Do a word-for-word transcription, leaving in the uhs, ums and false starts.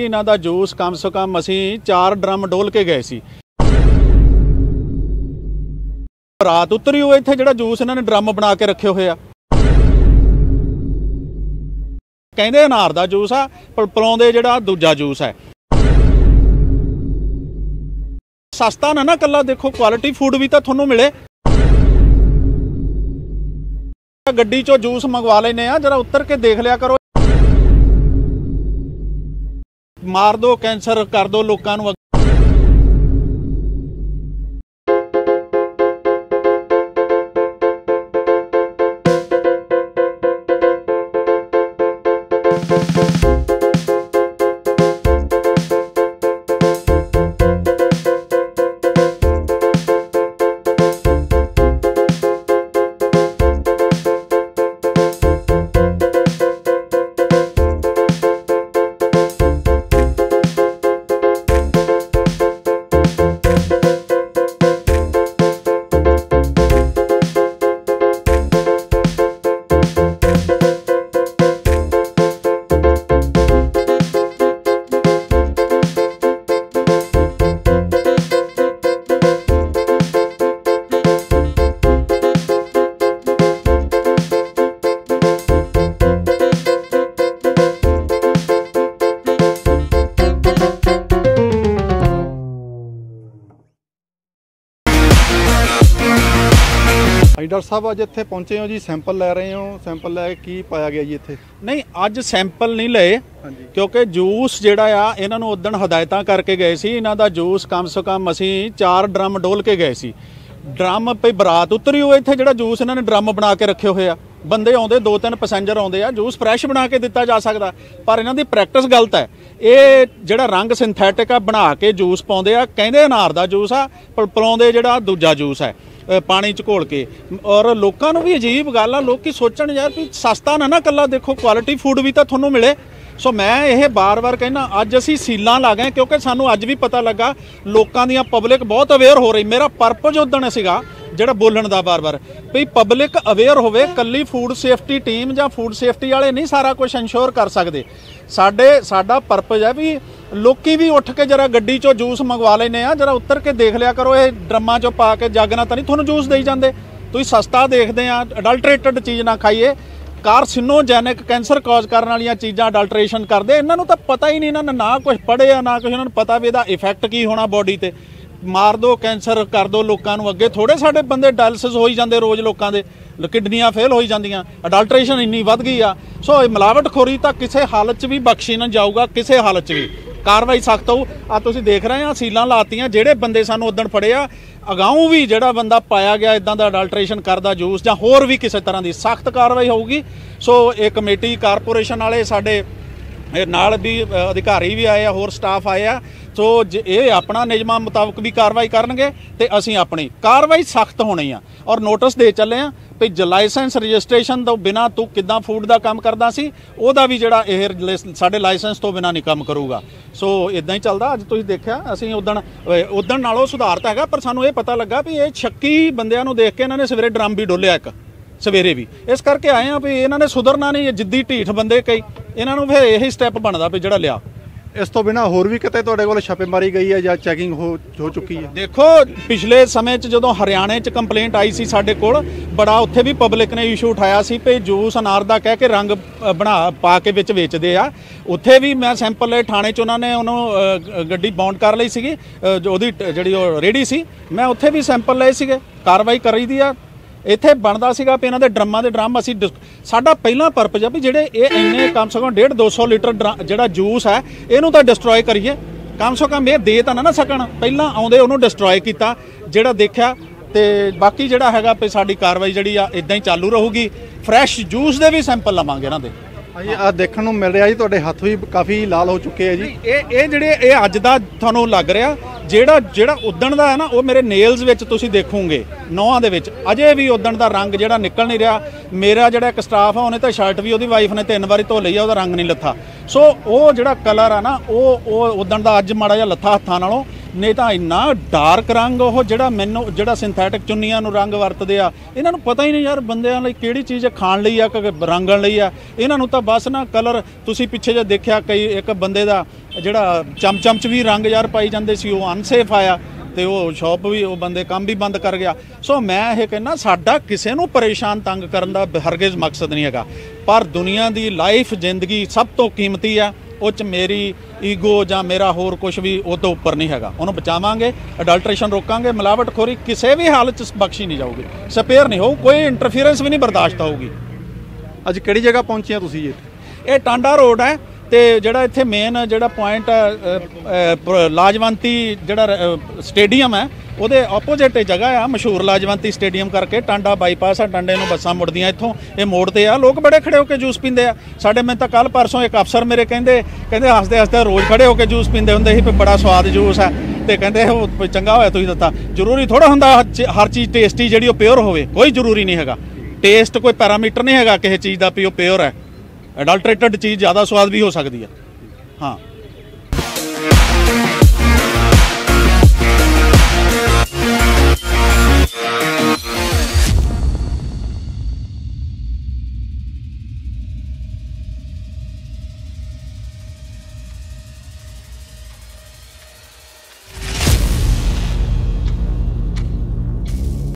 इन्हां दा जूस कम से कम असीं चार ड्रम डोल के गए सी। रात उतरी हुए इत्थे जिहड़ा जूस इन्हां ने ड्रम बना के रखे हुए आ, कहंदे अनार दा जूस आ पर पिलाउंदे जिहड़ा दूजा जूस है। सस्ता ना ना कल्ला, देखो क्वालिटी फूड भी तो तुहानूं मिले। गड्डी चो जूस मंगवा लेने आ, जरा उतर के देख लिया करो। मार दो कैंसर कर दो लोकां नूं। डॉक्टर साहब अज इत्थे पहुंचे हो जी, सैंपल लै रहे हो, सैंपल लै की पाया गया जी इत्थे? नहीं अज सैंपल नहीं लए क्योंकि जूस जिहड़ा आ इन्हां नूं उदण हदायतां करके गए सी। इन्हां दा जूस कम से कम असीं चार ड्रम डोल के गए सी। ड्रम पे बरात उतरी हुए इत्थे जिहड़ा जूस इन्हां ने ड्रम बना के रखे हुए आ। बंदे आउंदे दो तीन पैसेंजर आउंदे आ, जूस फ्रैश बना के दिता जा सकदा, पर इन्हां दी प्रैक्टिस गलत है। ये जिहड़ा रंग सिंथैटिक आ बना के जूस पाउंदे आ, कहंदे अनार दा जूस आ पर पिलाउंदे जिहड़ा दूजा जूस है पानी च घोल के। और लोगों को भी अजीब गल आ, लोग सोचण यार भी सस्ता ना ना कल्ला, देखो क्वालिटी फूड भी तो तुहानूं मिले। सो मैं ये बार बार कहना, अज असीं सीलां ला गए क्योंकि सानूं अज भी पता लगा लोकां दी पब्लिक बहुत अवेयर हो रही। मेरा परपज उदण सीगा जिहड़ा बोलण दा बार बार भी पब्लिक अवेयर होवे। कल्ली फूड सेफ्टी टीम जां फूड सेफ्टी वाले नहीं सारा कुछ इंश्योर कर सकते। साडे साडा परपज है भी लोकी भी उठ के जरा गड्डी चो जूस मंगवा लेने आ, जरा उतर के देख लिया करो। ये ड्रमां चो पा के जग ना तो नहीं तुहानूं जूस देई जांदे। तुसीं सस्ता देखदे आ, अडल्ट्रेटेड चीज़ ना खाइए। कार्सिनोजैनिक कैंसर कॉज करने वाली चीज़ां अडल्ट्रेशन करदे। इन्हां नूं तां पता ही नहीं, इन्हां ने ना कुछ पढ़िया ना कुछ इन्हां नूं पता भी इहदा इफैक्ट की होना बॉडी ते। मार दो कैंसर कर दो लोकां नूं। अगे थोड़े साडे बंदे डायलिसिस होई जांदे रोज़, लोकां दे किडनियां फेल होई जांदियां। अडल्ट्रेशन इन्नी वध गई आ। सो मिलावटखोरी तां किसी हालत च भी बख्शी ना जाऊगा, किसी हालत च भी कार्रवाई सख्त हो। आ तुसीं देख रहे हैं सीलां लातियां, जिहड़े बंदे सानूं उदण फड़े आ अगाऊं भी जिहड़ा बंदा पाया गया इदां दा अडल्ट्रेशन करदा जूस जां होर भी किसी तरह की सख्त कार्रवाई होगी। सो ये कमेटी कारपोरेशन वाले साडे नाल भी अधिकारी भी आए, होर स्टाफ आए आ। सो ये अपना नियमां मुताबक भी कार्रवाई करनगे ते असीं अपनी कार्रवाई सख्त होनी आ। और नोटिस दे चले आ भी लाइसेंस रजिस्ट्रेशन तो बिना तू किद्दां फूड का काम करदा सी, ओहदा भी जिहड़ा ये साडे लाइसेंस तो बिना नहीं काम करूगा। सो इदां ही चलदा। अज तुसीं देखिया असीं उदण उदण नालों सुधार तां हैगा, पर सानूं ये पता लगा भी ये शक्की बंदियां नूं देख के इन्हां ने सवेरे ड्रम भी डोलिया एक सवेरे भी। इस करके आए हैं भी इन्हां ने सुधरना नहीं, जिद्दी ढीठ बंदे कई, इन्हां नूं फिर यही स्टैप बनदा भी जिहड़ा लिया। इस तो बिना होर भी किते तुहाडे कोल छापेमारी गई है या चैकिंग हो हो चुकी है? देखो पिछले समय च जदों हरियाणे च कंप्लेंट आई सी साडे कोल, बड़ा उत्थे भी पब्लिक ने इशू उठाया सी भी जूस अनार दा कह के रंग बना पा के विच वेचदे आ। उत्थे भी मैं सैंपल लए, थाणे च उन्होंने उन्होंने गड्डी बाउंड कर लई सीगी, ओहदी जिहड़ी रेहड़ी सी, मैं उत्थे भी सैंपल लए सीगे, कार्रवाई करी दी आ। इत्थे बनदा सीगा भी इन्हां दे ड्रमां दे ड्रम असीं साडा पहिला परपज है भी जिहड़े ये इन्ने कम से कम डेढ़ दो सौ लीटर जिहड़ा जूस है इहनूं तां डिस्ट्रॉय करिए। कम से कम ये दे तां ना सकण, पहिलां आउंदे उहनूं डिस्ट्रॉय कीता जिहड़ा देखिया। ते बाकी जिहड़ा हैगा भी साडी कार्रवाई जिहड़ी आ इदां ही चालू रहूगी। फ्रैश जूस दे भी सैंपल लवांगे इन्हां दे। आ देखण नूं मिल रिहा जी तुहाडे हत्थ भी काफ़ी लाल हो चुके हैं जी। ये ये जिहड़े ये अज दा तुहानूं लग रिहा, ਜਿਹੜਾ ਜਿਹੜਾ ਉਦਣ ਦਾ ਹੈ ਨਾ ਉਹ ਮੇਰੇ ਨੇਲਸ ਵਿੱਚ ਤੁਸੀਂ ਦੇਖੋਗੇ ਨੌਹਾਂ ਦੇ ਵਿੱਚ ਅਜੇ ਵੀ ਉਦਣ ਦਾ ਰੰਗ ਜਿਹੜਾ ਨਿਕਲ ਨਹੀਂ ਰਿਹਾ। ਮੇਰਾ ਜਿਹੜਾ ਇੱਕ ਸਟਾਫ ਆ ਉਹਨੇ ਤਾਂ ਸ਼ਰਟ ਵੀ ਉਹਦੀ ਵਾਈਫ ਨੇ ਤਿੰਨ ਵਾਰੀ ਧੋ ਲਈ ਆ, ਉਹਦਾ ਰੰਗ ਨਹੀਂ ਲੱਥਾ। ਸੋ ਉਹ ਜਿਹੜਾ ਕਲਰ ਆ ਨਾ ਉਹ ਉਹ ਉਦਣ ਦਾ ਅੱਜ ਮਾੜਾ ਜਿਹਾ ਲੱਥਾ ਹੱਥਾਂ ਨਾਲੋਂ, ਨਹੀਂ ਤਾਂ ਇੰਨਾ ਡਾਰਕ ਰੰਗ ਉਹ ਜਿਹੜਾ ਮੈਨੂੰ ਜਿਹੜਾ ਸਿੰਥੈਟਿਕ ਚੁੰਨੀਆਂ ਨੂੰ ਰੰਗ ਵਰਤਦੇ ਆ, ਇਹਨਾਂ ਨੂੰ ਪਤਾ ਹੀ ਨਹੀਂ ਯਾਰ ਬੰਦਿਆਂ ਲਈ ਕਿਹੜੀ ਚੀਜ਼ ਖਾਣ ਲਈ ਆ ਕਿ ਰੰਗਣ ਲਈ ਆ। ਇਹਨਾਂ ਨੂੰ ਤਾਂ ਬਸ ਨਾ ਕਲਰ, ਤੁਸੀਂ ਪਿੱਛੇ ਜੇ ਦੇਖਿਆ ਕਈ ਇੱਕ ਬੰਦੇ ਦਾ ਜਿਹੜਾ ਚਮਚਮ 'ਚ ਵੀ ਰੰਗ ਯਾਰ ਪਾਈ ਜਾਂਦੇ ਸੀ, ਉਹ ਅਨਸੇਫ ਆਇਆ ਤੇ ਉਹ ਸ਼ਾਪ ਵੀ, ਉਹ ਬੰਦੇ ਕੰਮ ਵੀ ਬੰਦ ਕਰ ਗਿਆ। ਸੋ ਮੈਂ ਇਹ ਕਹਿੰਦਾ ਸਾਡਾ ਕਿਸੇ ਨੂੰ ਪਰੇਸ਼ਾਨ ਤੰਗ ਕਰਨ ਦਾ ਹਰਗਿਜ਼ ਮਕਸਦ ਨਹੀਂ ਹੈਗਾ, ਪਰ ਦੁਨੀਆ ਦੀ ਲਾਈਫ ਜ਼ਿੰਦਗੀ ਸਭ ਤੋਂ ਕੀਮਤੀ ਆ, ਉਹ 'ਚ ਮੇਰੀ ਈਗੋ ਜਾਂ ਮੇਰਾ ਹੋਰ ਕੁਝ ਵੀ ਉਹ ਤੋਂ ਉੱਪਰ ਨਹੀਂ ਹੈਗਾ। ਉਹਨੂੰ ਬਚਾਵਾਂਗੇ, ਅਡਲਟ੍ਰੇਸ਼ਨ ਰੋਕਾਂਗੇ, ਮਿਲਾਵਟਖੋਰੀ ਕਿਸੇ ਵੀ ਹਾਲਤ 'ਚ ਬਖਸ਼ੀ ਨਹੀਂ ਜਾਊਗੀ, ਸਪੇਅਰ ਨਹੀਂ ਹੋਊ, ਕੋਈ ਇੰਟਰਫੀਅਰੈਂਸ ਵੀ ਨਹੀਂ ਬਰਦਾਸ਼ਤ ਹੋਊਗੀ। ਅੱਜ ਕਿਹੜੀ ਜਗ੍ਹਾ ਪਹੁੰਚੇ ਆ ਤੁਸੀਂ ਜੀ? ਇਹ ਟਾਂਡਾ ਰੋਡ ਹੈ ਤੇ ਜਿਹੜਾ ਇੱਥੇ ਮੇਨ ਜਿਹੜਾ ਪੁਆਇੰਟ ਹੈ ਲਾਜਵੰਤੀ ਜਿਹੜਾ ਸਟੇਡੀਅਮ ਹੈ ਉਹਦੇ ਆਪੋਜ਼ਿਟ ਜਗ੍ਹਾ ਆ, ਮਸ਼ਹੂਰ ਲਾਜਵੰਤੀ ਸਟੇਡੀਅਮ ਕਰਕੇ। ਟਾਂਡਾ ਬਾਈਪਾਸ ਆ, ਟਾਂਡੇ ਨੂੰ ਬੱਸਾਂ ਮੁੜਦੀਆਂ ਇੱਥੋਂ, ਇਹ ਮੋੜ ਤੇ ਆ, ਲੋਕ ਬੜੇ ਖੜੇ ਹੋ ਕੇ ਜੂਸ ਪੀਂਦੇ ਆ। ਸਾਡੇ ਮੈਂ ਤਾਂ ਕੱਲ ਪਰਸੋਂ ਇੱਕ ਅਫਸਰ ਮੇਰੇ ਕਹਿੰਦੇ ਕਹਿੰਦੇ ਹੱਸਦੇ ਹੱਸਦੇ ਰੋਜ਼ ਖੜੇ ਹੋ ਕੇ ਜੂਸ ਪੀਂਦੇ ਹੁੰਦੇ ਸੀ, ਵੀ ਬੜਾ ਸਵਾਦ ਜੂਸ ਹੈ, ਤੇ ਕਹਿੰਦੇ ਉਹ ਚੰਗਾ ਹੋਇਆ ਤੁਸੀਂ ਦਿੱਤਾ। ਜ਼ਰੂਰੀ ਥੋੜਾ ਹੁੰਦਾ ਹਰ ਚੀਜ਼ ਟੇਸਟੀ ਜਿਹੜੀ ਉਹ ਪਿਓਰ ਹੋਵੇ, ਕੋਈ ਜ਼ਰੂਰੀ ਨਹੀਂ ਹੈਗਾ। ਟੇਸਟ ਕੋਈ ਪੈਰਾਮੀਟਰ ਨਹੀਂ ਹੈਗਾ ਕਿਸੇ ਚੀਜ਼ ਦਾ ਵੀ ਉਹ ਪਿਓਰ ਹੈ। ਅਡਲਟਰੇਟਡ ਚੀਜ਼ ਜ਼ਿਆਦਾ ਸਵਾਦ ਵੀ ਹੋ ਸਕਦੀ ਹੈ। ਹਾਂ।